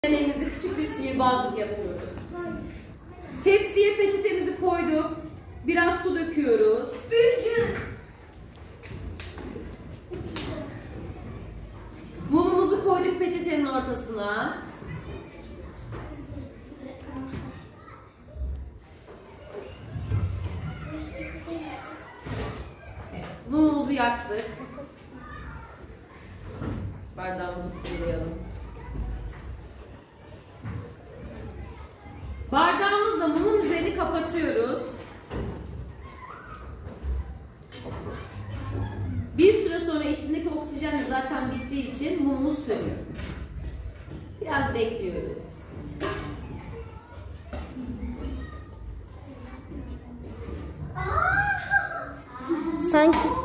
Deneyimizde küçük bir sihirbazlık yapıyoruz. Tepsiye peçetemizi koyduk. Biraz su döküyoruz. Mumumuzu koyduk peçetenin ortasına. Evet, mumumuzu yaktık. Bardağımızı kurulayalım. Bardağımızla mumun üzerini kapatıyoruz. Bir süre sonra içindeki oksijen de zaten bittiği için mumumuz sönüyor. Biraz bekliyoruz. Sanki